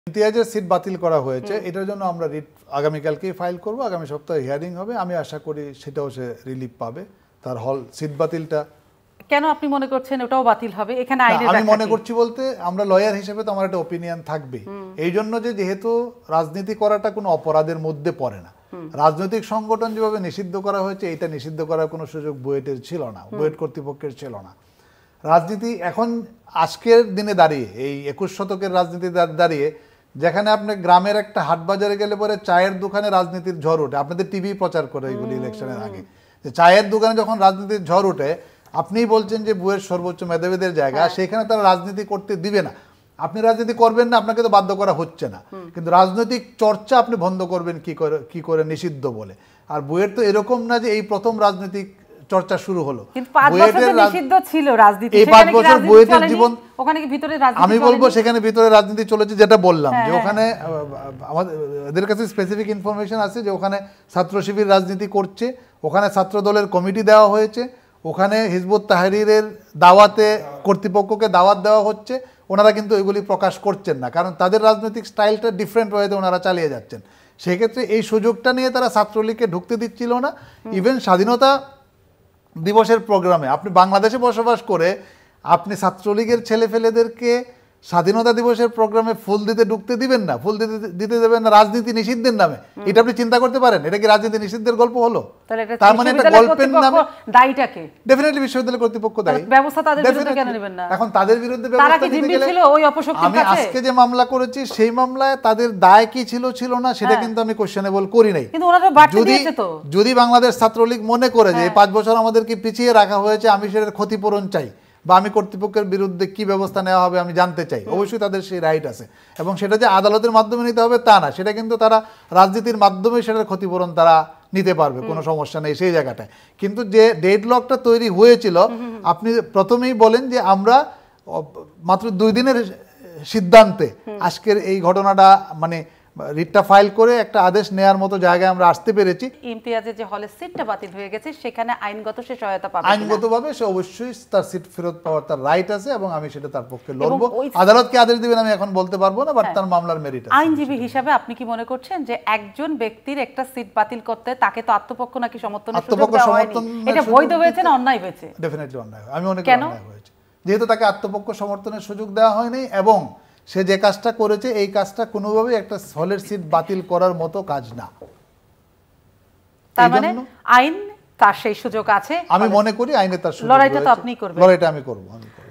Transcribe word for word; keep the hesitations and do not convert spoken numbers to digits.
ইমতিয়াজের seat বাতিল করা হয়েছে, এটার জন্য আমরা রিট আগামীকালকেই ফাইল করব। আগামী সপ্তাহে হিয়ারিং হবে। আমি আশা করি সেটাও সে রিলিফ পাবে। তার হল সিট বাতিলটা কেন আপনি মনে করছেন ওটাও বাতিল হবে? এখানে আইনের আমি মনে করছি বলতে আমরা লয়ার হিসেবে তো আমার একটা ওপিনিয়ন থাকবে, এই জন্য যে যেহেতু রাজনীতি করাটা কোনো অপরাধের মধ্যে পড়ে না, রাজনৈতিক সংগঠন যেভাবে নিষিদ্ধ করা হয়েছে এটা নিষিদ্ধ করার কোনো সুযোগ বুয়েটের ছিল না, বুয়েট কর্তৃপক্ষের ছিল না। রাজনীতি এখন আজকের দিনে দাঁড়িয়ে এই একুশ শতকের রাজনীতি দাঁড়িয়ে যেখানে আপনি গ্রামের একটা হাট বাজারে গেলে পরে চায়ের দোকানে রাজনীতির ঝড় ওঠে, আপনাদের টিভি প্রচার করে এগুলি ইলেকশনের আগে, যে চায়ের দোকানে যখন রাজনীতির ঝড় ওঠে, আপনিই বলছেন যে বুয়ের সর্বোচ্চ মেধাবীদের জায়গা, সেখানে তারা রাজনীতি করতে দিবে না। আপনি রাজনীতি করবেন না, আপনাকে তো বাধ্য করা হচ্ছে না, কিন্তু রাজনৈতিক চর্চা আপনি বন্ধ করবেন কি করে কি করে নিষিদ্ধ বলে। আর বুয়েট তো এরকম না যে এই প্রথম রাজনৈতিক চর্চা শুরু হলো। আমি বলবো সেখানে ভিতরে রাজনীতি চলেছে, যেটা বললাম যে ওখানে আমাদের কাছে স্পেসিফিক ইনফরমেশন আছে যে ওখানে ছাত্র শিবির রাজনীতি করছে, ওখানে ছাত্র দলের কমিটি দেওয়া হয়েছে, ওখানে হিজবুত তাহরিরের দাওয়াতে কর্তৃপক্ষকে দাওয়াত দেওয়া হচ্ছে। ওনারা কিন্তু এগুলি প্রকাশ করছেন না, কারণ তাদের রাজনৈতিক স্টাইলটা ডিফারেন্ট ওয়েতে ওনারা চালিয়ে যাচ্ছেন। সেক্ষেত্রে এই সুযোগটা নিয়ে তারা ছাত্রলীগকে ঢুকতে দিচ্ছিল না। ইভেন স্বাধীনতা দিবসের প্রোগ্রামে আপনি বাংলাদেশে বসবাস করে আপনি ছাত্রলীগের ছেলেফেলেদেরকে স্বাধীনতা দিবসের প্রোগ্রামে ফুল দিতে ঢুকতে দিবেন না, ফুল দিতে দিতে দেবেন না রাজনীতি নিষিদ্ধের নামে। এটা আপনি চিন্তা করতে পারেন, এটা কি রাজনীতি নিষিদ্ধের গল্প হলো? তার মানে একটা গল্পের নামে দায়ীটাকে ডেফিনেটলি বিশ্ববিদ্যালয় কর্তৃপক্ষ দায়ী। ব্যবস্থা তাদের বিরুদ্ধে কেন নেবেন না? এখন তাদের বিরুদ্ধে ব্যবস্থা নিতে গেলে আমি আজকে যে মামলা করেছি সেই মামলায় তাদের দায় কি ছিল ছিল না সেটা কিন্তু আমি কোশ্চেনেবল করি নাই। যদি যদি বাংলাদেশ ছাত্রলীগ মনে করে যে এই পাঁচ বছর আমাদেরকে পিছিয়ে রাখা হয়েছে, আমি সেটার ক্ষতিপূরণ চাই বা আমি কর্তৃপক্ষের বিরুদ্ধে কি ব্যবস্থা নেওয়া হবে আমি জানতে চাই, অবশ্যই তাদের সেই রাইট আছে। এবং সেটা যে আদালতের মাধ্যমে নিতে হবে তা না, সেটা কিন্তু তারা রাজনীতির মাধ্যমে সেটার ক্ষতিপূরণ তারা নিতে পারবে, কোনো সমস্যা নেই সেই জায়গাটায়। কিন্তু যে ডেডলকটা তৈরি হয়েছিল, আপনি প্রথমেই বলেন যে আমরা মাত্র দুই দিনের সিদ্ধান্তে আজকের এই ঘটনাটা মানে রিটটা ফাইল করে একটা আদেশ নেয়ার মতো জায়গায় আমরা আসতে পেরেছি। ইমতিয়াজের যে হলে সিটটা বাতিল হয়ে গেছে সেখানে আইনগত সে সহায়তা পাবে, আইনগতভাবে সে অবশ্যই তার সিট ফেরত পাওয়ার তার রাইট আছে এবং আমি সেটা তার পক্ষে লড়বো। আদালতকে আদেশ দিবেন আমি এখন বলতে পারবো না, বাট তার মামলার মেরিট আছে। আইনজীবী হিসাবে আপনি কি মনে করছেন যে একজন ব্যক্তির একটা সিট বাতিল করতে তাকে তো আত্মপক্ষ নাকি সমর্থনের সুযোগ দেওয়া হয়নি, এটা বৈধ হয়েছে না অন্যায় হয়েছে? ডেফিনেটলি অন্যায়। আমি মনে করি অন্যায় হয়েছে, যেহেতু তাকে আত্মপক্ষ সমর্থনের সুযোগ দেওয়া হয়নি এবং সে যে কাজটা করেছে এই কাজটা কোনোভাবেই একটা হলের সিট বাতিল করার মতো কাজ না। তার মানে আইন তার সেই সুযোগ আছে, আমি মনে করি আইনে তার সুযোগ, লড়াইটা তো আপনিই করবেন। লড়াইটা আমি করব।